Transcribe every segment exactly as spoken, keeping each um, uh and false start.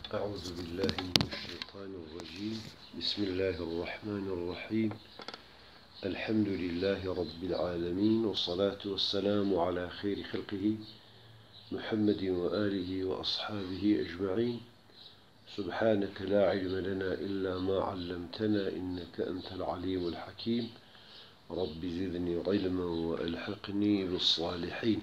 أعوذ بالله من الشيطان الرجيم. بسم الله الرحمن الرحيم. الحمد لله رب العالمين، والصلاة والسلام على خير خلقه محمد وآله وأصحابه أجمعين. سبحانك لا علم لنا إلا ما علمتنا إنك أنت العليم الحكيم. رب زدني علما وألحقني بالصالحين.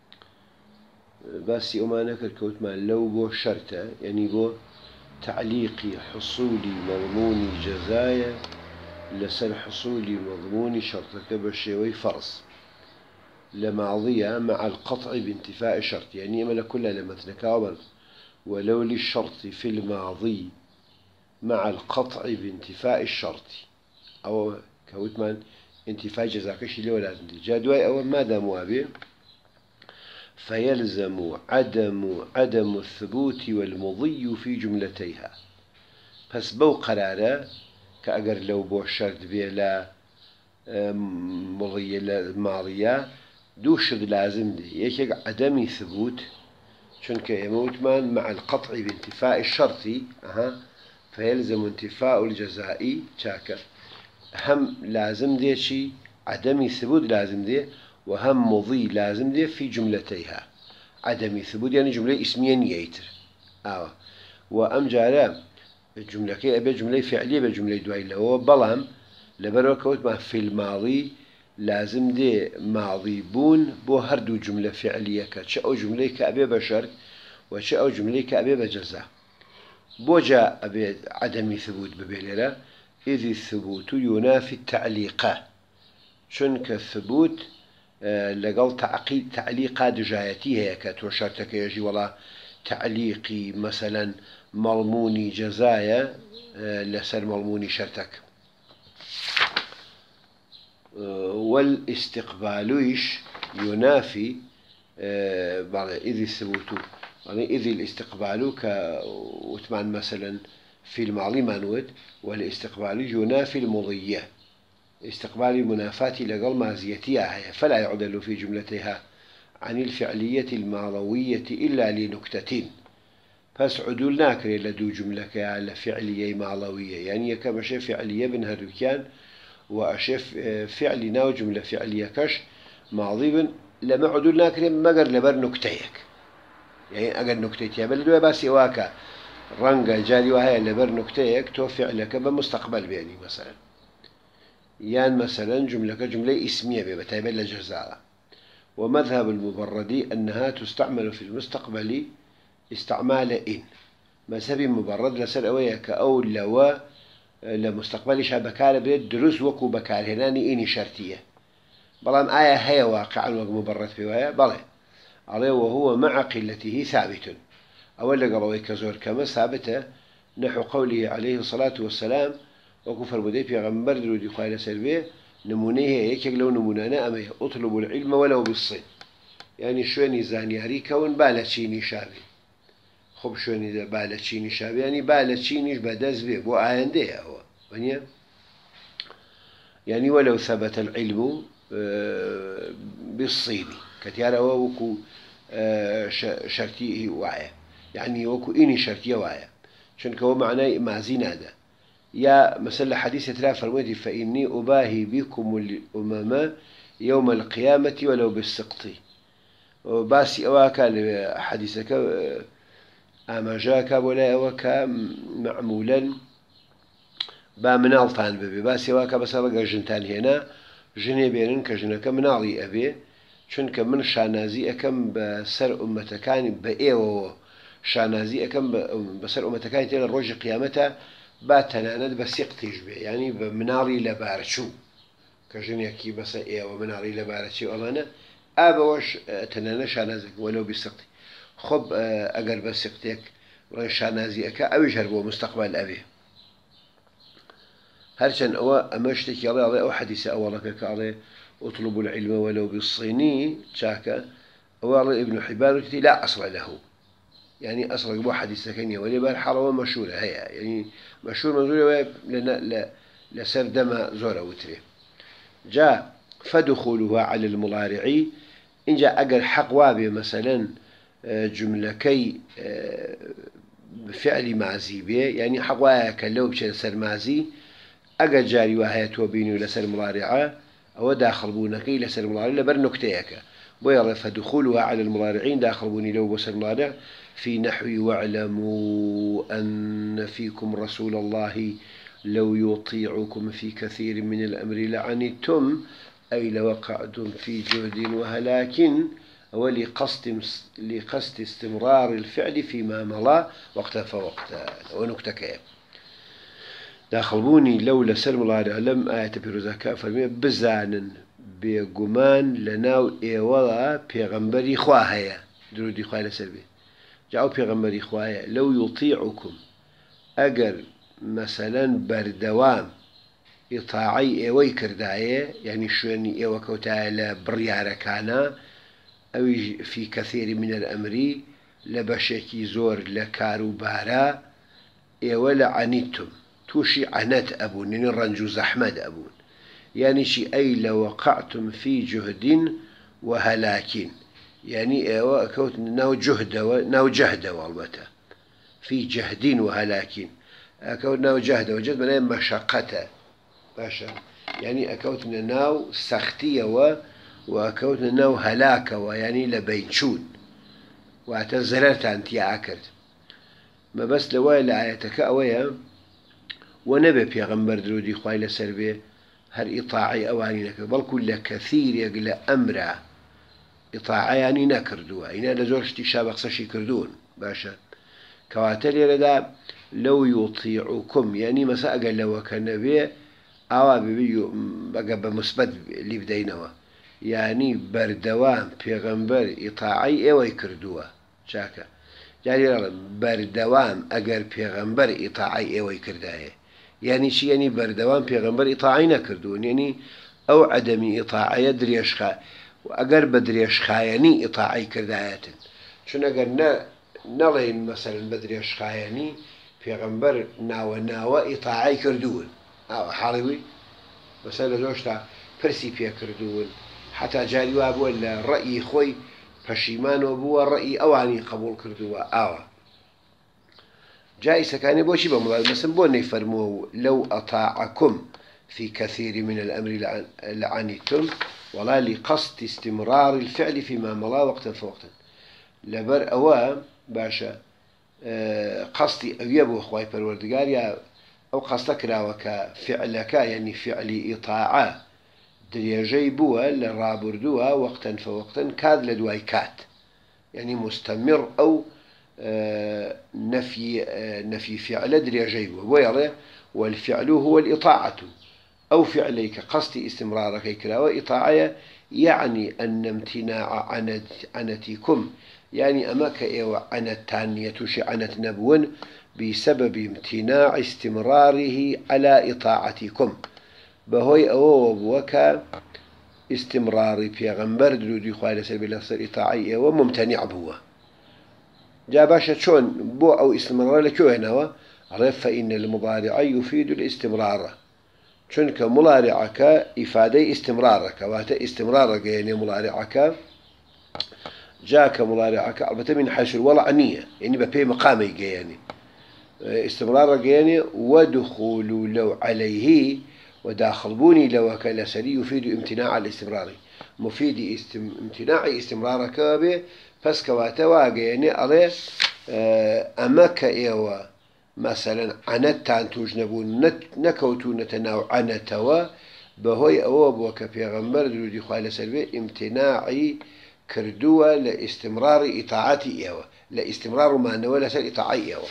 باسي أمانك الكوت ما لو بو شرطة، يعني بو تعليقي حصولي مضموني جزايا لسر حصولي مضموني شرطك بشيوي فرص لماضية مع القطع بانتفاء شرط، يعني أملا كلها لما تنكاوبر ولو للشرط في الماضي مع القطع بانتفاء الشرط أو كوتمان انتفاء جزاكش اللي ولا جادواي أو ماذا موابي فيلزم عدم عدم الثبوت والمضي في جملتيها. بس بو قرارة كأجر لو بو شرط بلا مضي ماضية دوشد لازم دي يك عدم ثبوت شنك يموت من مع القطع بانتفاء الشرط أها فيلزم انتفاء الجزاء شاكر هم لازم دي شي عدم ثبوت لازم دي وهم مضي لازم دي في جملتيها. عدم ثبوت يعني جملة اسمية نيتر آه وأم جارة الجملة كي أبي جملة فعلية بجملة دواي اللي هو بلام لبروكوت ما في الماضي لازم دي ماضي بون بو هردو جملة فعلية كتش أو جملة كأبي بشر وش أو جملة كأبي بجزاء بوجا أبي عدم ثبوت ببيلرا إذ الثبوت ينافي التعليقة شنك الثبوت آه لقل تعقيد تعليقات جايتي هي كتوشرتك يجي ولا تعليقي مثلا مضموني جزايا آه لسر مضموني شرتك آه والاستقباليش ينافي آه إذ الثبوت يعني إذ الاستقبال كوتمان مثلا في الماضي منوت والاستقبال ينافي المضية استقبال منافاة لقل مازيتها هي فلا يعدل في جملتها عن الفعلية الماضوية إلا لنكتة. بس عدول ناكري لدو جملة على فعلية ماضوية يعني كما شيء فعلية بن هدوكيان وأشف فعلي ناو جملة فعلية كش ماضي لما عدول ناكري مقر لبر نكتيك يعني أقل نكتيك بل بس واكا رنجا جالي وهي لبر نكتيك تو فعلك بمستقبل بيني مثلا يعني مثلا جملة كجملة اسمية بتعمل لجزاء. ومذهب المبردي أنها تستعمل في المستقبل استعمال إن مذهب مبرد لسر أويا كأول لو لمستقبل شابكال بريد دروس وكو بكال هناني إني شرطية بلان آية هي واقعا ومبرد في وهي بلان عليه وهو مع قلته ثابت. أولا قالوا كزور كما ثابتة نحو قوله عليه الصلاة والسلام وكفر بدي في غمبر درودي قائل سلبيه نمونيه هيك لو نمونانا أمي أطلب العلم ولو بالصين يعني شويني زانياري كون بالتشيني شابي خب شويني بالتشيني شابي يعني بالتشينيش بدز بيه بو آينده هو يعني ولو ثبت العلم بالصيني كتيارا وكو شرطيه وعيه يعني وكو إني شرطيه وعيه شنك هو معناه مازين هذا يا مثلا حديث ثلاثة فرموتي فإني أباهي بكم الأمم يوم القيامة ولو بالسقط باسي أواكا حديثك أما جاك ولا أواكا معمولا بامنالتان ببي باسي أواكا بس أبقى جنتان هنا جني بينن كجنك منالي أبي شنك من شانازي أكم بسر أمتكاني بإيوه شانازي أكم بسر أمتكاني تيلا الرجل قيامته باتنا بسيقتيش به يعني بمناري لبارشو كجنيكي بس إيه ومناري لبارشو أمانة أبوش تنانا شانازك ولو بسقتي خب أقر بسقتك شانازي أكا أو يجربوا مستقبل أبي هرشان أو أمشتك يالله عليه أو حديث أولك كالله أطلبوا العلم ولو بالصيني شاكا أولي ابن حبان لا أصل له يعني أصلا بو حديث كنية ولي حلوة مشهورة هي يعني مشهور منظورة لنا لسر دم زورة وتري جاء فدخولها على المضارع إن جاء أجر حق وابي مثلا جملة كي بفعل مازی بێ یعنی حەواایە کە لەو بچێت سەر مازی ئەگەر جاری وهەیە تۆ بینی و لەسەر مڵارعە ئەوە داخڵبوونەکەی لەسەر مڵارع لەبەر نکتەیەکە بۆیە فدخولها على المضارعين داخلبوني لو بس المضارع في نحو واعلموا أن فيكم رسول الله لو يطيعكم في كثير من الأمر لعنتم أي لوقعتم في جهد وهلاك ولقصد لقصد استمرار الفعل فيما مضى وقتا فوقتا ونكتك داخلبوني لو لسر مضارع لم آية بيروزاكا فرمي بزانا بێگومان لەناو ئێوەڵە پێغەمبەری خوا هەیە درودی خوای لەسەر بێ جاو پێغەمبەری خوایە لەو یوطیعکم ئەگەر مەسەلەن بەردەوام ئیطاعەی ئێوەی کردایە یعنی شوێنی ئێوە کەوتایە لە بڕیارەکانە ئەوی فی کەثیری من الئەمری لە بەشێکی زۆر لە کاروبارە ئێوە لە عنیتم تووشی عنەت ئەبوون نینی ڕەنج و زەحمەت ئەبوون يعني شي أي لوقعتم في جهد وهلاك يعني ايوا كوت ناو جهد ناو جهد والبته في جهد وهلاك كوت ناو جهد وجد من مشقته باشا يعني اكوت ناو سختيه و وكوت ناو هلاك ويعني لبينشون واعتزلت انت يا اكرت ما بس لوائل آياتك اويا ونبي بيغمبر درودي خوای لسر بێ هر إطاعي أواني نكر بل كل كثير يقل أمره إطاعي يعني نكردوا إنا لزورشتي شابق سشي كردون باشا كواتل لدى لو يطيعكم يعني مساء قال لو كان بيه أوا بيبيو بقى بمثبت اللي بدينوا يعني بردوام بيغمبر إطاعي أوي كردوا شاكا يعني بردوام أجر بيغمبر إطاعي أوي كردايه يعني شي يعني بردوان بيغمبر إطاعي نكردون يعني أو عدم إطاعي دريش خا وأجر بدريش خايني إطاعي كردايات شون أجر نا نلين مثلا بدريش خايني بيغمبر ناو ناو إطاعي كردون أو حالوي مثلا زوجتا فرسي بيا كردون حتى جاري وابو الرأي خوي فشيمان وابو الرأي أواني قبول كردوا أو جائزة كان بوشي بمضارع مثلا بون يفرموا لو أطاعكم في كثير من الأمر لعنتم ولا لقصد استمرار الفعل فيما مضى وقتا فوقتا لبر أوا باشا أه قصدي أويبو أخواي بالوردقار يا أو قصدك راوك فعلك يعني فعل إطاعة دريجي بوا لرابردوها وقتا فوقتا كاد لدواي كات يعني مستمر أو آه نفي آه نفي فعل دريجي ويرى والفعل هو الإطاعة أو فعليك قصد استمرارك كلا إطاعة يعني أن امتناع عنت عنتكم يعني أماك إيو عنت تانية عنت نبون بسبب امتناع استمراره على إطاعتكم بهوي أو وكا استمرار بيغمبر درودي خوالي سلبي لصر إطاعي وممتنع بوا جا باشا شون بو أو استمرار لكو هنا عرف فإن المضارع يفيد الاستمرار شونك مضارعك إفادة استمرارك واتا استمرارك يعني مضارعك جاك مضارعك البته من حيث الوضع نية يعني ببي مقامي يعني استمرارك يعني ودخول لو عليه وداخل بوني لو كالسري يفيد امتناع الاستمرار مفيد استم... امتناع استمرارك به بس كواتا واقع يعني عليه أمك إيوا مثلا عنتان توجنبون نكوتو نتناو عنتوا بهوي أواب وكبيغمبر درودي خوالي سلبي امتناعي كردوا لاستمرار إطاعتي إيوا لاستمرار ما نولا سل إطاعي إيوا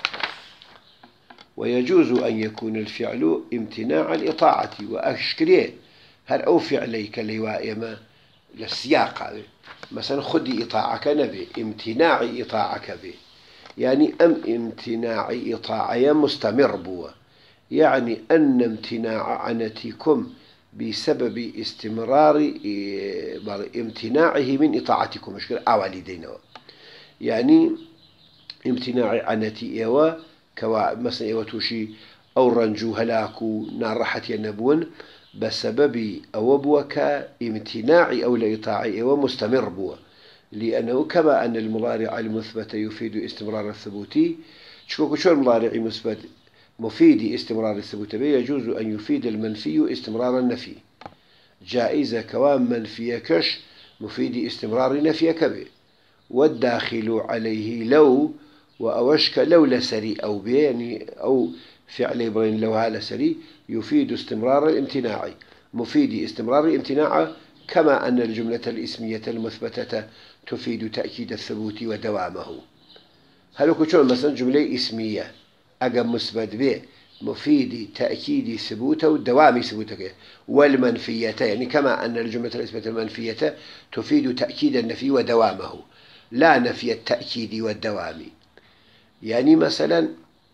ويجوز أن يكون الفعل امتناع الإطاعة وأشكريه هل أو فعليك لوائما للسياق مثلا خذي إطاعك نبي امتناع إطاعك به يعني أم امتناع إطاعة مستمر بوا يعني أن امتناع عنتكم بسبب استمرار امتناعه من إطاعتكم مشكلة أولي دينه يعني امتناع عنتي إيوا كوا مثلا إيوا توشي أو رنجو هلاكو نار ينبون بسبب أوبوك امتناع أو لإطاعة إيوا مستمر بوا لأنه كما أن المضارع المثبت يفيد استمرار الثبوتي شكوك شو المضارع مثبت مفيد استمرار الثبوت به يجوز أن يفيد المنفي استمرار النفي جائزة كوام منفي كش مفيد استمرار نفي كبه والداخل عليه لو وأوشك لو لسري أو بيني أو فعل إبراهيم لو هالسري يفيد استمرار الامتناع مفيد استمرار الامتناع كما أن الجملة الاسمية المثبتة تفيد تأكيد الثبوت ودوامه. هل كتشون مثلا جملة اسمية أجا مثبت به مفيد تأكيد ثبوته ودوام ثبوته والمنفية يعني كما أن الجملة الاسمية المنفية تفيد تأكيد النفي ودوامه لا نفي التأكيد والدوام. يعني مثلا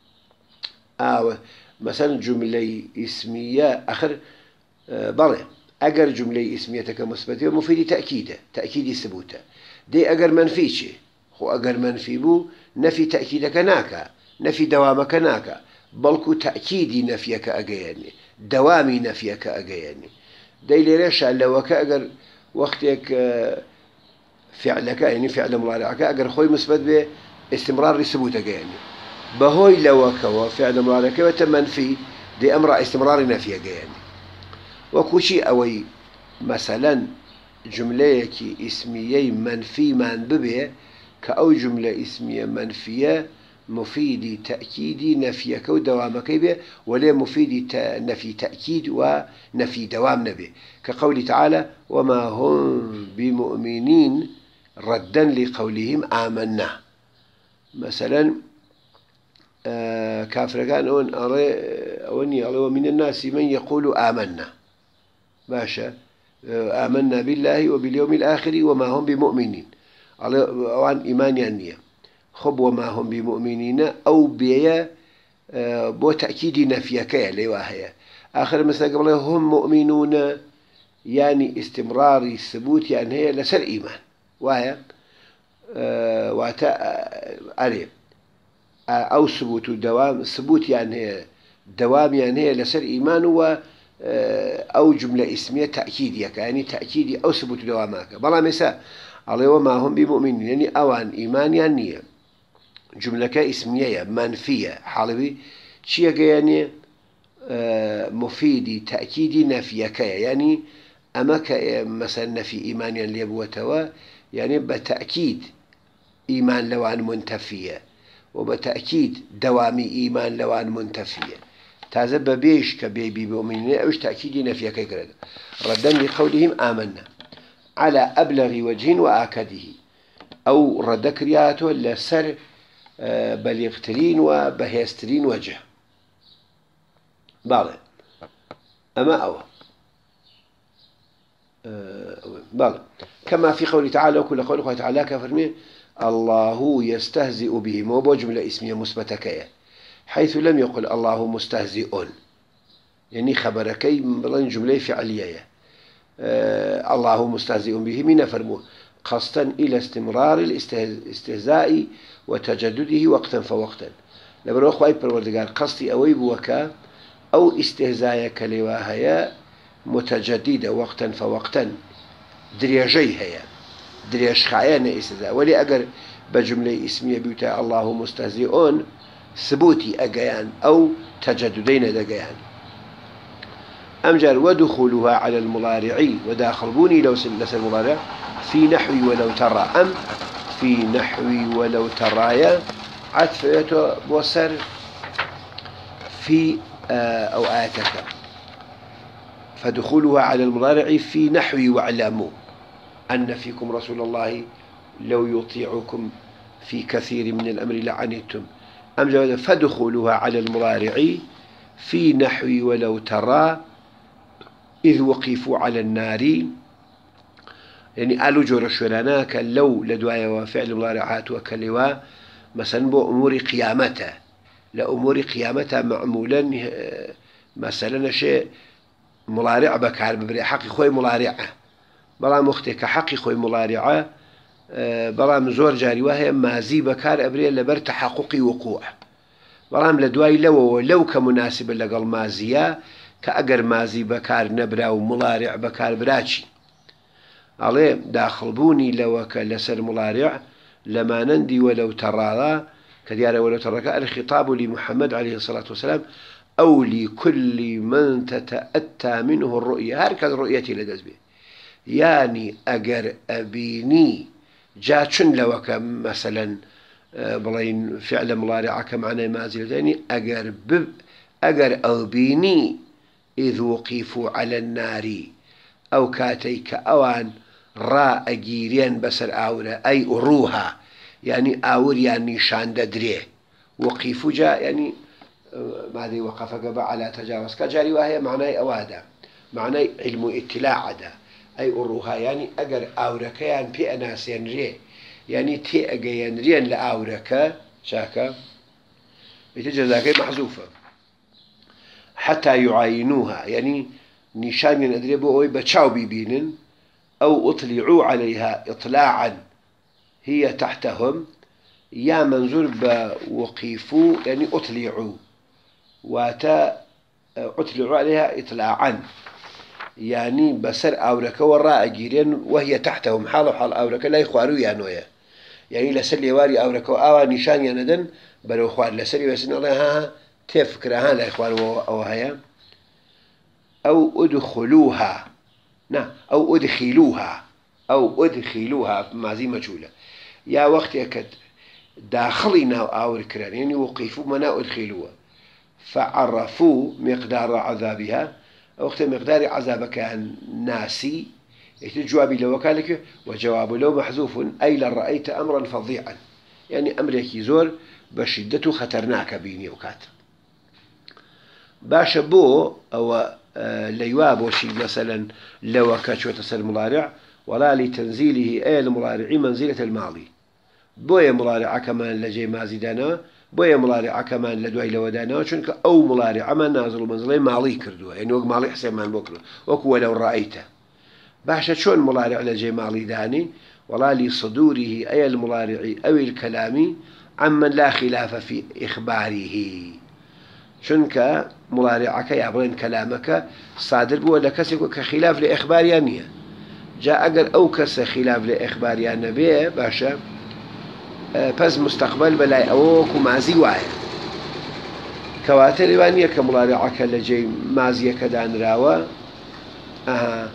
آه مثلا جملة اسمية آخر آه بلى أجر جملة اسمية كمثبتة مفيد تأكيده تأكيد ثبوته دي أجر منفيشه هو أجر منفي بو نفي تأكيدك ناكا نفي دوامك ناكا بلكو تأكيدي نفيك أجياني دوامي نفيك أجياني دي ليش لو كأجر وقتك آه فعلك يعني فعل مضارعك أجر خوي مثبت به استمرار ثبوتك يعني بهوي لو كوا فعل مضارعك وتمنفي دي أمر استمرار نفيك يعني وكوشي أوي مثلا جملة اسمية منفي من ببه كأو جملة اسمية منفية مفيد تأكيد نفيك ودوامك به ولا مفيد نفي تأكيد ونفي دوام نبي كقول تعالى وما هم بمؤمنين ردا لقولهم آمنا مثلا آه كافر كان أون أري أوني ومن الناس من يقول آمنا باشا آه آمنا بالله وباليوم الآخر وما هم بمؤمنين عن إيمان النية خب وما هم بمؤمنين أو بيا آه بو تأكيد نفيك يا وهي آخر مثلا قبل هم مؤمنون يعني استمرار الثبوت يعني هي لسر إيمان وهي آه واتا أري أو ثبوت الدوام ثبوت يعني هي دوام يعني هي لسر إيمان و أو جملة اسمية تأكيدية يعني تأكيدي أو ثبوت دوامك بلا مساء على وما هم بمؤمنين يعني أوان إيمان يعني جملة اسمية منفية حالبي شيء يعني مفيد تأكيدي نفيك يعني أمك مثلا نفي إيمان اللي يبوتوا يعني بتأكيد إيمان لوان منتفية وبتأكيد دوامي إيمان لوان منتفية تعزب بيش كبي بمؤمنين أوش تأكيد نفيك كرد ردا لقولهم آمنا على أبلغ وجه وآكده أو رد كرياته لسر بليغترين وبهيسترين وجه بعض أما أو بعض كما في قوله تعالى وكل قوله تعالى كفرمي الله يستهزئ بهم وبو جملة اسمية مثبتة حيث لم يقل الله مستهزئ يعني خبركي بلن جملة فعلية آه الله مستهزئ به من فرموه قصدا إلى استمرار الاستهزاء وتجدده وقتا فوقتا لبرو أخوة بالوردقار قصدي أويب وكا أو استهزاءك لواهيا متجددة وقتا فوقتا دريجي هيا دريج خعيان استهزاء ولي أقر بجملة اسمية بيوتا الله مستهزئون ثبوتي أقيان أو تجددين دقيان أمجر ودخولها على المضارع وداخلبوني لو سلس المضارع في نحو ولو ترى أم في نحو ولو ترايا عطفيته بوسر في أو آتك فدخولها على المضارع في نحو واعلموا أن فيكم رسول الله لو يطيعكم في كثير من الأمر لعنتم أم فدخولها على المضارع في نحو ولو ترى إذ وقفوا على النار يعني قالوا جور شورانا كاللو لدوايا وفعل مضارعات وكلوا مثلا بأمور قيامته لأمور قيامته معمولا مثلا شيء مضارع بكار ببري حقي خوي مضارعه بلا مختك حقي خوي مضارعه بلا مزور جاري وهي مازي بكار أبري لبر تحقق وقوع بلا لدواي لو لو كمناسب لقل مازيا كأجر مازي بكار نبرا ومضارع بكار براتشي عليه داخل بوني لو كلسر مضارع لما نندي ولو ترى كديار ولو ترك الخطاب لمحمد عليه الصلاة والسلام أو لكل من تتأتى منه الرؤية هركز رؤيتي لدز به يعني أجر أبيني جاتشن لوك مثلا بلين فعل مضارع كمعنى مازل يعني أجر بب أجر أبيني إذ وقفوا على النار أو كاتيك أوان را أجيرين بسر آورة أي أروها يعني آور يعني شان دريه وقفوا جاء يعني ماذا وقف قبع على تجاوز كجاري وهي معناه أوادا معناه علم اطلاع ده أي أروها يعني أجر آورك يعني في أناس ينريه يعني تي أجيان ريان لآورك شاكا يتجزاك محذوفة حتى يعاينوها يعني نشان ينأدربوا أو بتشاو بيبينن أو أطلعوا عليها إطلاعا هي تحتهم يا منظور بوقيفوا يعني أطلعوا واتا أطلعوا عليها إطلاعا يعني بسر أورك وراء جيرين وهي تحتهم حال حال أورك لا يخواروا يانويا يعني لسلي واري أورك وآوا نشان يندن بلو خوار لسلي وسن الله ها تفكرها لا يخواروا أو هيا أو أدخلوها نعم أو أدخلوها أو أدخلوها ماضي مجهولة يا وقت يكد داخلنا أو الكران يعني وقفوا منا أدخلوها فعرفوا مقدار عذابها وقت مقدار عذابك كان ناسي الجواب لو كالك وجواب لو محذوف أي لرأيت أمرا فظيعا يعني أمرك زور بشدته خطرناك بيني وكات باش بو أو ليواب وشي مثلا لو كاتشو تسل مضارع ولا لتنزيله أي المضارع منزلة الماضي بويا مضارع كمان لجي مازدانا بويا مضارع كمان لدوي لودانا شنك أو مضارع ما نازل منزلين ماضي كردوا يعني وق ماضي حسين ما بكره وكو لو رأيته باشا شون مضارع لجي ماضي داني ولا لصدوره أي المضارع أو الكلام عمن لا خلاف في إخباره شنك مضارعك يعبرين كلامك صادر بو ولا كسك كخلاف لإخبار يانية جاء أجر أو كس خلاف لإخبار يانبيه باشا بس مستقبل بلا أوك ومازي واعي كواتر وانية كمضارعك لجي مازية كدان راوا أها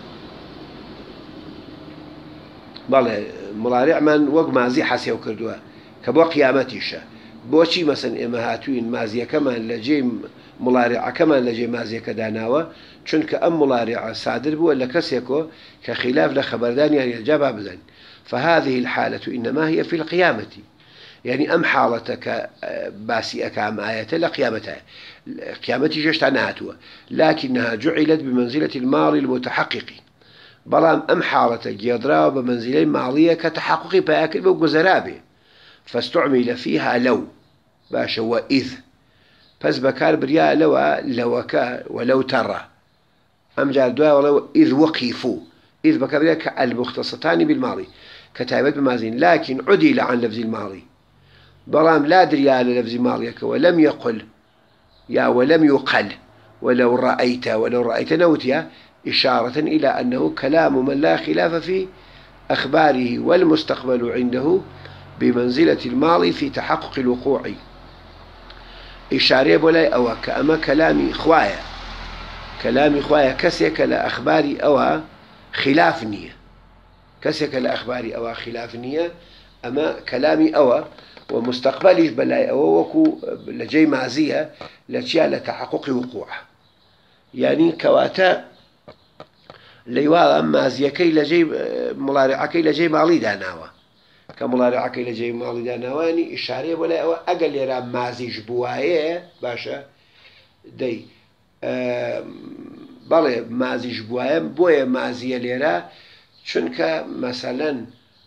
بالله مضارع من وق مازي حسيو كردوا كبو قيامتيشا بوشي مثلا إما هاتوين مازية كمان لجي مضارع كمان لجي مازية كداناوا چونك أم مضارع صادر بو ولا كسيكو كخلاف لخبردان يعني الجابها بذن فهذه الحالة إنما هي في القيامة يعني أم حالتك باسي أكام آية لقيامتها قيامتي جشتعناتها لكنها جعلت بمنزلة الماضي المتحقق بلام أم حالتك يضرب بمنزلة ماضية كتحقق بأكل بوزرابه فاستعمل فيها لو باش هو إذ بس بكار برياء لو لوكا ولو ترى أم جال دواء ولو إذ وقفوا إذ بكار برياء المختصتان بالماضي كتابة بمازين لكن عدل عن لفظ الماضي بلام لا درياء للفظ ماضيك ولم يقل يا ولم يقل ولو رأيت ولو رأيت نوتيا إشارة إلى أنه كلام من لا خلاف في أخباره والمستقبل عنده بمنزلة الماضي في تحقق الوقوع إشارة بولاي أو كأما كلامي خوايا كلامي خوايا كسيك لأخباري أو خلاف نية كسيك لأخباري أو خلاف نية أما كلامي أو ومستقبلي بلاي أو وكو لجي مازية لتشيا لتحقق وقوع يعني كواتا ليوالا مازية كي لجي ملارعة كي لجي مالي داناوا كملارعة كي لجي مالي داناوا يعني إشارة بولاي أو أقل يرى مازي جبوايه باشا دي بله مازي جبوايه بوية مازية ليرى چونك مثلا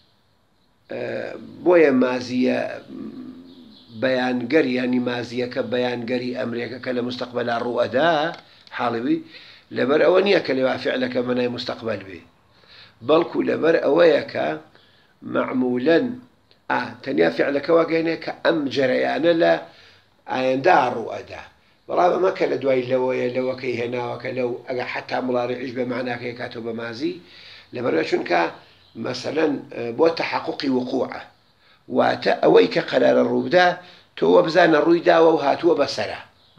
بوية مازية بيانگري يعني مازية كبيانگري أمريكا كلا مستقبل الرؤدا حالبي لبر أوانيا كلوا فعلك من مستقبل به بلكو لبر أويك معمولا آه تنيا فعلك واجهنك أم جريانا لا عندها الرؤدا والله ما كان دواي لويا لو كي هنا وكلو حتى مضارع يشبه معناه كي كاتب مازي لبر شنك مثلا بو تحقق وقوعه وأويك قرار الربدا تو بزان الروي داوة وهاتوا بسرة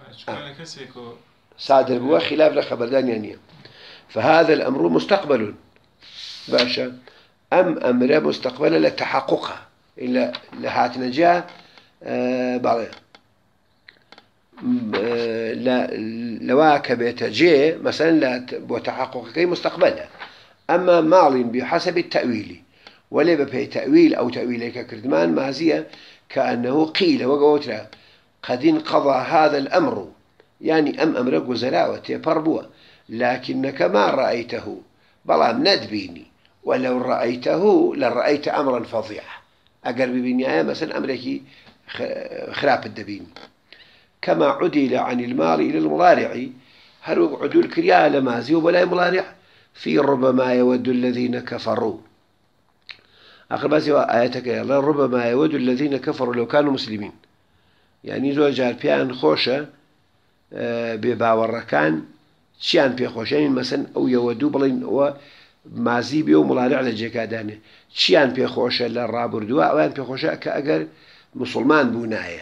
صادر بوا خلاف لخبردان يعني. فهذا الأمر مستقبل باشا أم أمر مستقبلا لتحققها إلا لهات نجاة آه بعض آه لا لواكب جي مثلا لا وتحقق كي مستقبلا. أما ماض بحسب التأويل ولا بفي تأويل أو تأويل كردمان مازية كأنه قيل وقوتنا قد انقضى هذا الأمر يعني أم أمرك وزراوة يبربوا لكنك ما رأيته بلام ندبيني ولو رأيته لرأيت أمرا فظيعا أقرب بنيايا مثلا أمرك خراب الدبين. كما عدل عن المال إلى المضارع هل عدول كريا لمازي ولا مضارع في ربما يود الذين كفروا آخر سوى آياتك يا ربما يود الذين كفروا لو كانوا مسلمين يعني زوج جار بيان خوشة بباوركان شيان بي خوشين مثلا أو يودوا بلين و مازی بێ و مڵارع لە جێکادانێ چیان پێخۆشە لە ڕابردووە ئەویان پێخۆشە کە ئەگەر مسلمان بوو نایە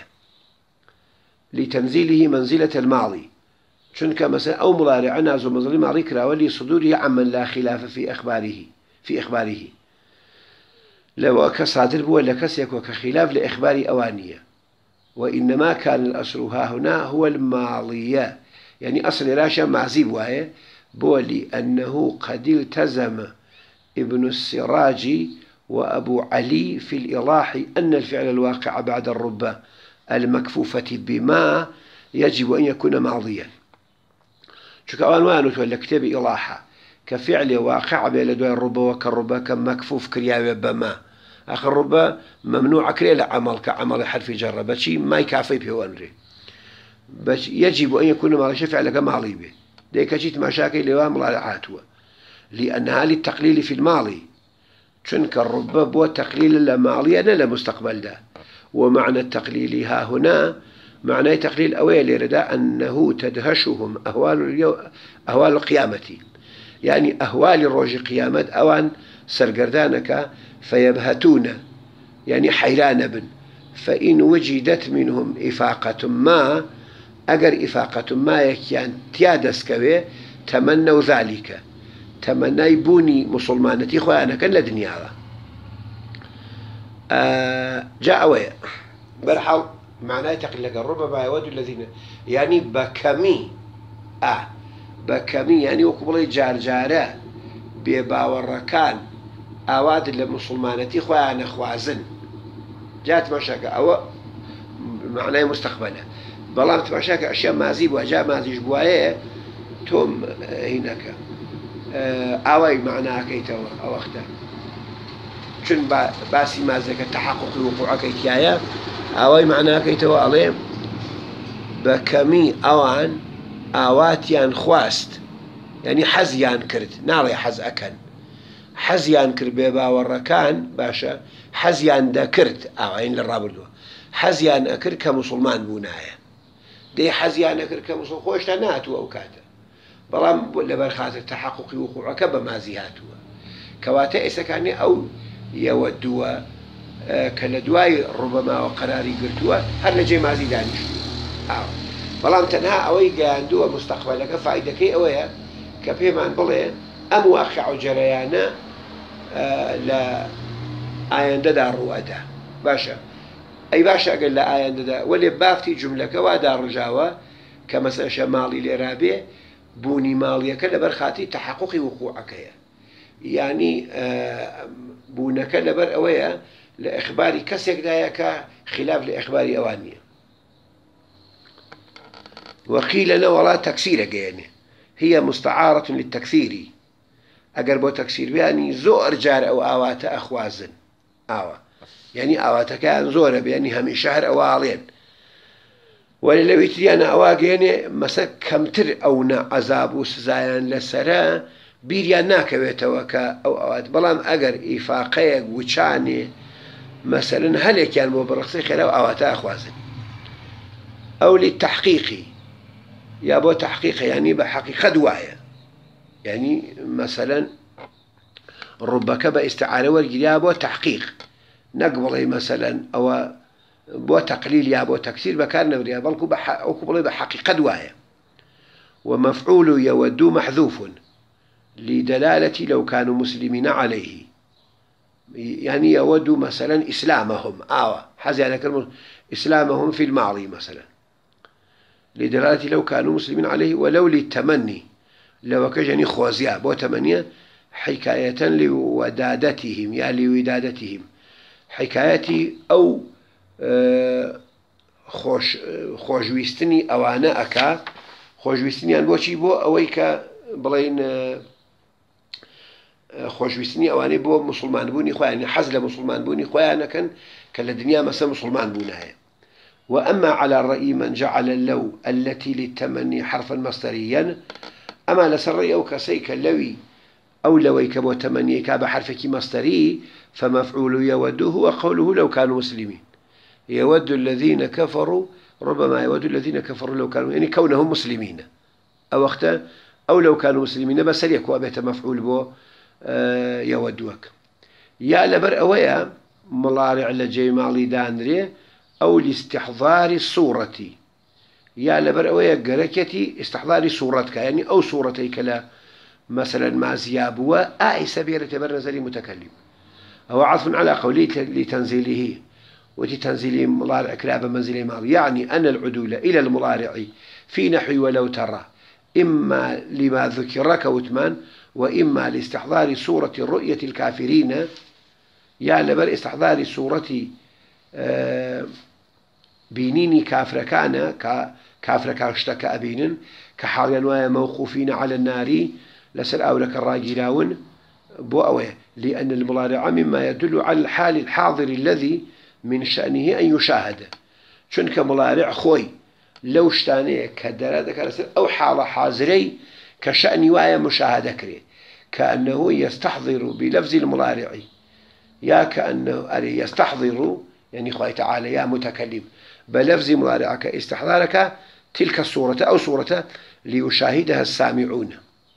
لتنزيله منزلة الماضي چونکە مثلا أو مڵارع نازو مەزڵی ماضی کراوە لصدوره عمن لا خلاف في إخباره في إخباره لو كصادر بووە لە کەسێک وە کە خلاف لإخبار أوانية. وإنما كان الأصل ها هنا هو الماضية يعني أصل راشا معزيب وهي بولي أنه قد التزم ابن السراج وأبو علي في الإيضاح أن الفعل الواقع بعد الربة المكفوفة بما يجب أن يكون ماضيا. شو كأوان وانو تولى كتاب إيضاحة كفعل واقع بين دواء الربة وكالربة كمكفوف كريا بما آخر الربة ممنوع كريا لعمل كعمل حرف جر بشي ما يكافي بيوانري بس يجب أن يكون ماضي فعل كماضي به ديك جيت مشاكل لوام مضارعاتها لأنها للتقليل في الماضي شنك الربة بو تقليل الماضي أنا لمستقبل ده. ومعنى التقليل ها هنا معنى تقليل أويل رداء أنه تدهشهم أهوال اليوم أهوال القيامة يعني أهوال الروج قيامة أوان سرقردانك فيبهتون يعني حيران بن فإن وجدت منهم إفاقة ما أجر إفاقة ما يكيان تيادس كوي تمنوا ذلك تمنى يبوني مسلمانتي خوانا كان لدنيا آه جاء ويا برحل معناه تقلق ربما يود الذين يعني بكمي آه بكمي يعني وقبل جار جارة بباوركان أواد لمسلمانتي خوانا خوازن جات مشاكل أو معناه مستقبله بلام تماشاك أشياء مازي وجاء مازي جبوايه توم هناك أوي معناها كيتوا أو أختار شن باسي مازك التحقق وقوع كيتيايا أوي معناها كيتوا عليهم بكمي أوان أواتيان خواست يعني حزيان كرت ناري حز أكن حزيان كربيبا والركان باشا حزيان دا كرت أوين للرابردو حزيان أكر كمسلمان بونايا دي حزيان أكر كمسلمان خوش تناتوا أو كاتا بلام لبر خاطر تحقق وقوعك بمازيهاتوا كواتا إسكاني أو يودوا آه كالدواي ربما وقراري قرتوا هل نجي مازي دانش آه. بلام تنها أوي قاندوا مستقبلك فايدة كي أويا كبيمان بلين أم واقع جريانا آه لا آيان دار رؤدا باشا أي باشا قال لا آيان دار ولي بافتي جملة كوادا رجاوة كمسألة شمالي الإرابي بوني ماليك لبرخاتي تحقق وقوعك يعني آه بونك لبر أويا لإخباري كسيك دايك خلاف لإخباري أوانية. وقيل لنا ولا تكسير يعني هي مستعارة للتكثير أقربوا تكسير يعني زور جار أو آوات أخوازن آوا يعني آوات كان زور يعني هم شهر أو عالين ولو يتريانا أواق يعني مسا كمتر أونا عذاب وسزايان لسرا بيريان ناكويتوكا أو أوات بلام أقر إفاقيق وچاني مثلا هل كان مبرخصي خلاو آوات أخوازن أو للتحقيق يابو تحقيق يعني بحقيقة دواية يعني مثلا ربك باستعارة والجيابو تحقيق نقبله مثلا أو بو تقليل يا بو تكسير بكار نبريا بلكو بحق بحقيقة دوايا. ومفعول يود محذوف لدلالة لو كانوا مسلمين عليه، يعني يود مثلا إسلامهم آه حزي على كلمة إسلامهم في الماضي مثلا لدلالة لو كانوا مسلمين عليه، ولو للتمني لو كجني خوازيا بو تمنية حكاية لودادتهم يا لودادتهم حكايتي أو آه خوش خوشويستني أوانا أكا خوشويستني أن بوشي بو أويكا بلين آه خوشويستني أواني بو مسلمان بوني خويا يعني حزل مسلمان بوني خويا أنا كان كان الدنيا مثلا مسلمان بوناها. وأما على الرأي من جعل اللو التي للتمني حرفا مصدريا، أما لسري أو كسيك اللوي أو لوي كبو تمني كاب حرفك مصدري فمفعول يود هو قوله لو كانوا مسلمين. يود الذين كفروا ربما يود الذين كفروا لو كانوا يعني كونهم مسلمين أو أختا أو لو كانوا مسلمين بس يكو أبيت مفعول بو آه يودوك يا لبر أويا ملارع لجي مالي دانري أو لاستحضار الصورة يا لبر أويا قركتي استحضار صورتك يعني أو صورتك لا مثلا ما زيابوا آي سبيرة برنزلي متكلم أو عطف على قولي لتنزيله وتنزيل مضارع كلاب منزل ماضي، يعني أن العدول إلى المضارع في نحو ولو ترى إما لما ذكر كوتمان وإما لاستحضار صورة رؤية الكافرين يا لبر استحضار صورة آه بينيني كافر كان كافر كاشتك أبين كحال موقوفين على النار لسر أولك الراجلاون بوأوه، لأن المضارع مما يدل على الحال الحاضر الذي من شأنه أن يشاهد شنك مضارع خوي لو اشتاني كدرادك أو حالة حاضري كشأن وايا مشاهدة كري كأنه يستحضر بلفظ المضارع يا كأنه يستحضر يعني خوي تعالى يا متكلم بلفظ مضارعك استحضارك تلك الصورة أو صورة ليشاهدها السامعون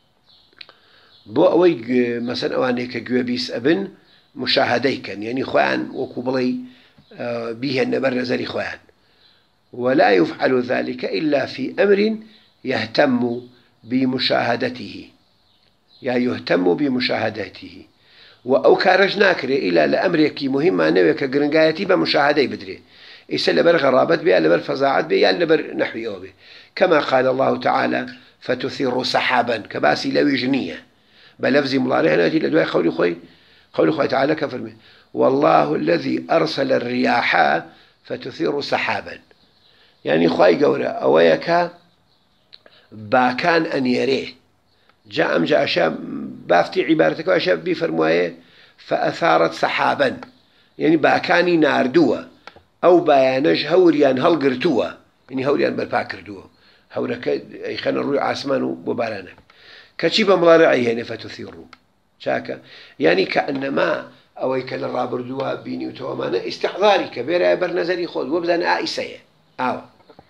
بو أوي مثلا أوانيك جوابيس أبن مشاهديك يعني خوان وكبلي به النبر نزل خوان، ولا يفعل ذلك إلا في أمر يهتم بمشاهدته يا يهتم بمشاهدته وأو كارجناكري إلى لأمرك مهمة نوك جرنجايتي بمشاهدة بدري يسأل بر غرابة بي لبر فزاعة بي لبر نحوي أوبي كما قال الله تعالى فتثير سحابا كباسي لو جنية بلفظ مضارع ناتي لدواء قولي خوي قولي خوي تعالى كفرمي والله الذي أرسل الرياح فتثير سحابا يعني خوي قولة أويك باكان أن يريه جاء أم جاء شاب بافتي عبارتك وشاب بفرموه فأثارت سحابا يعني باكاني ناردوه أو بيانج هوريان هلقرتوه يعني هوريان بالباكردوه هورك يخلنا الروي عاسمان وبارانك كتشيب مضارعي هنا فتثيروا شاكا يعني كأنما أويك للرابردوها بيني وتوامانا استحضاري كبيرة برنزلي خود وبدأ آئسية أو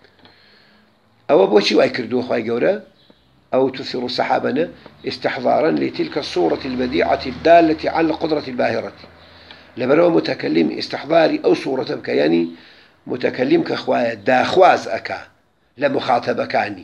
أو بوشي وايكردوه خواهي قورا أو تثير سحابنا استحضارا لتلك الصورة البديعة الدالة على القدرة الباهرة لبرو متكلم استحضاري أو صورة بك يعني متكلم كخوايا داخواز أكا لمخاطب كاني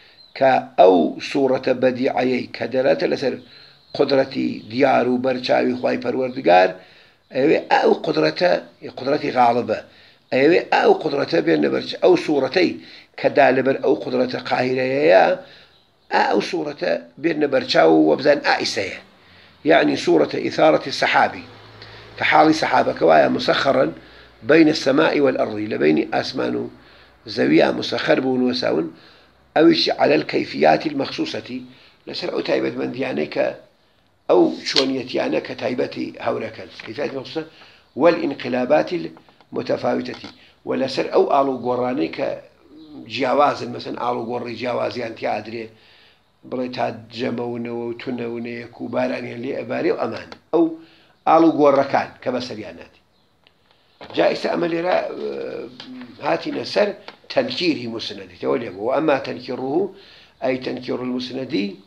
كأو صورة بديعي كدلالة لسر قدرتي ديار برشاوي خواي پروردگار أو قدرته قدرتي غالبة أو قدرته بين برش أو صورتي كدالبر أو قدرته قاهرة أو صورة بين برشاو وبزان آئسية يعني صورة إثارة السحابي كحال سحابة كوايا مسخرا بين السماء والأرض لبين أسمان زوية مسخر بون وساون أوش على الكيفيات المخصوصة لسر أتايبت من ديانك أو شونيتيانا كتايبة هوركا كيفيات المخصوصة والانقلابات المتفاوتة ولسر أو آلو قراني كجاواز مثلا آلو قري جاوازي أنت أدري بليتات جمعون وتنون يكوباران اللي أباري وأمان أو آلو قركان كبسريانات جائزة أمل هاتي نسر تنكيره مسندي توليه وأما تنكيره أي تنكير المسندي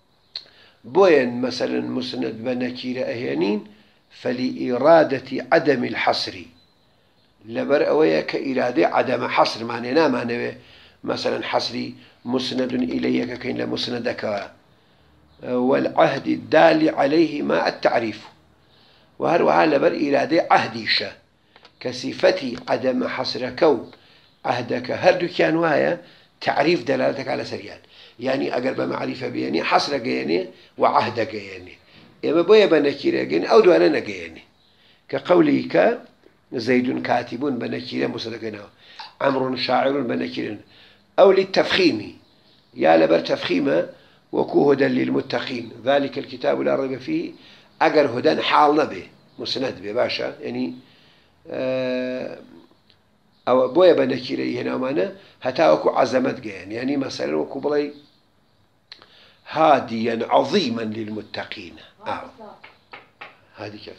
بوين مثلا مسند بنكير أهيانين فلإرادة عدم الحصر لبر أويا كإرادة عدم حصر معنى نا معنى مثلا حصري مسند إليك كين لمسندك والعهد الدال عليه ما التعريف وهروها لبر إرادة عهديشة كصفتي عدم حصر كون عهدك هردو كان وهي تعريف دلالتك على سريان يعني أقرب معرفة بيني حصر جيني وعهد جيني إما بويا بنكير جيني أو دوانا جيني كقولك زيد كاتب بنكير مصدقنا عمرو شاعر بنكير أو للتفخيم يا لبر تفخيمه وكو هدى للمتقين ذلك الكتاب لا ريب فيه أجر هدى حال نبي مسند به باشا يعني آه أو بويا بنكيري هنا معنا هتا وكو عزمت جان يعني مثلا وكو بلاي هاديا عظيما للمتقين آه. هذه كيف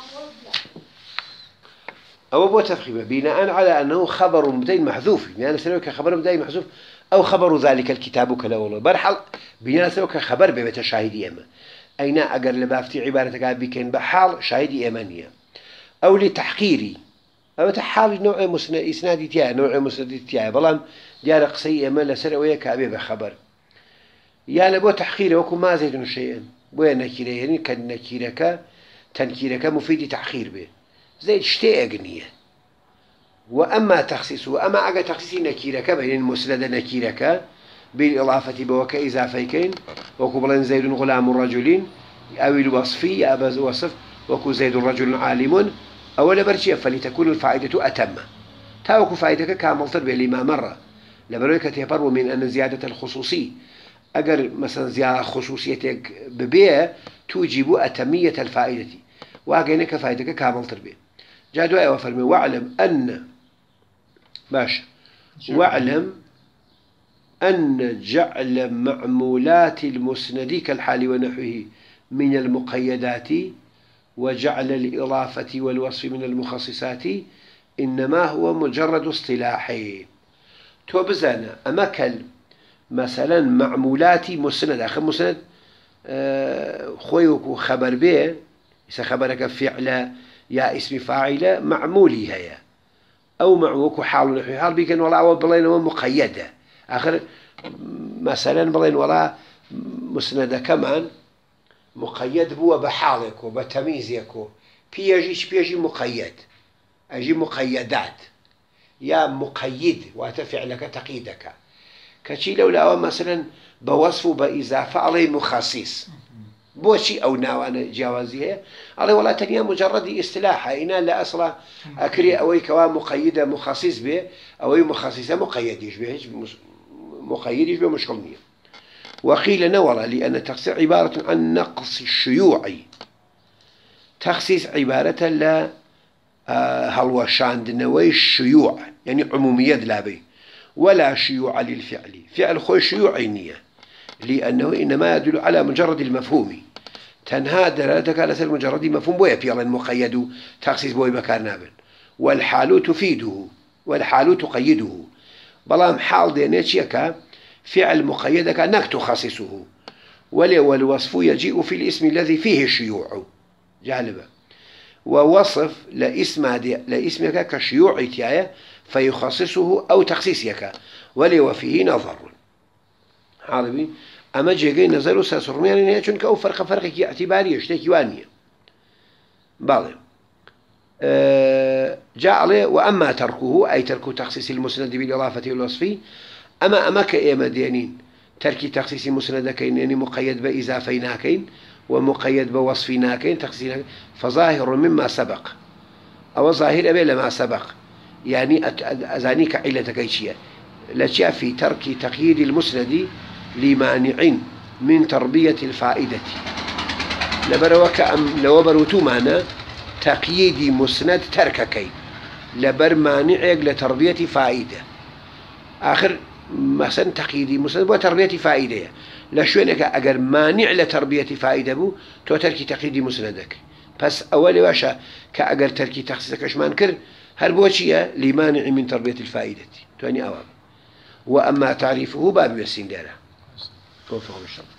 أو بو تفخيمه بناء على أنه خبر مبتدئ محذوف يعني سلوك خبر مبتدئ محذوف أو خبر ذلك الكتاب كلا والله برحل بناء سلوك خبر ببيت شاهدي أما أين أجر لبافتي عبارة قال بكين بحال شاهدي أمانية أو لتحقيري أو تحال نوع مسند إسنادي تيا نوع مسند تيا بلام ديار قصي أما لسر ويا كعبي بخبر يا لبو تحقيره وكو ما زيد شيئا بويا نكيره يعني كان نكيرك تنكيرك مفيد تحقير به زي شتي أغنية وأما تخصيص وأما أجا تخصيص نكيرك بين المسند نكيرك بالإضافة بوك إضافيكين وكو بلان زيد غلام رجل أو الوصفي أبز وصف وكو زيد رجل عالم أولا برشي فلتكون الفائدة أتم تاوكو فائدتك كامل تربية لما مرة لبرويك تيبرو من أن زيادة الخصوصي أجر مثلا زيادة خصوصيتك ببيع توجب أتمية الفائدة وأجينك فائدتك كامل تربية جادوا أيوة فرمي واعلم أن باش واعلم أن جعل معمولات المسند كالحال ونحوه من المقيدات وجعل الإضافة والوصف من المخصصات إنما هو مجرد اصطلاحي تو بزانا أماكل مثلا معمولات مسند أخي مسند آه خويك خبر به إذا خبرك فعل يا اسم فاعل معمولي هي أو معوك حال نحو حال بيكن ولا أول بلين مقيدة آخر مثلا بلين ولا مسند كمان مقيد بو بحالك وبتمييزك بيجيش بيجي مقيد أجي مقيدات يا مقيد وتفعلك تقييدك كشي لولا مثلا بوصف بإضافة عليه مخصص بوشي أو ناوان جوازيها على ولا تنيا مجرد اصطلاح إنا لا أصلا أكري أوي كوا مقيدة مخصص به أوي مخصصة مقيدش به مقيدش به مشكلنية وقيل نورا لأن التخصيص عبارة عن نقص الشيوع تخصيص عبارة لا هلوشان دنوي الشيوع يعني عمومية دلابي ولا شيوع للفعل فعل خوي شيوعي نية لأنه إنما يدل على مجرد المفهوم تنهى دلالتك على سر مجرد مفهوم بويا بيلا مقيد تخصيص بوي بكار نابل والحال تفيده والحال تقيده بلام حال دينيتشيكا فعل مقيدك أنك تخصصه والوصف يجيء في الاسم الذي فيه الشيوع جالبا ووصف لاسم لاسمك كشيوع تيايا فيخصصه أو تخصيصك ولو فيه نظر عربي أما جيجي نظر ساسرمي يعني چونك أو فرق فرق اعتباري يشتكي وانية بعض أه جاء عليه وأما تركه أي ترك تخصيص المسند بالإضافة والوصف أما أما كإيما دينين ترك تخصيص المسند كين يعني مقيد بإضافيناكين ومقيد بوصفيناكين تخصيص فظاهر مما سبق أو ظاهر أبي لما سبق يعني أزانيك علتك أيشية لشيء في ترك تقييد المسند لمانع من تربية الفائدة لبروك أم لو بروتو معنا تقييد مسند ترككي لبر مانع لتربية فائدة آخر مثلا تقييد مسند وتربية فائدة لشوينك أجر مانع لتربية فائدة بو تو تركي تقييد مسندك بس أول واشا كأجر تركي تخصيصك إيش كر هل بوشية لمانع من تربية الفائدة تعني أواب وأما تعريفه باب يسين داره توفقه بالشر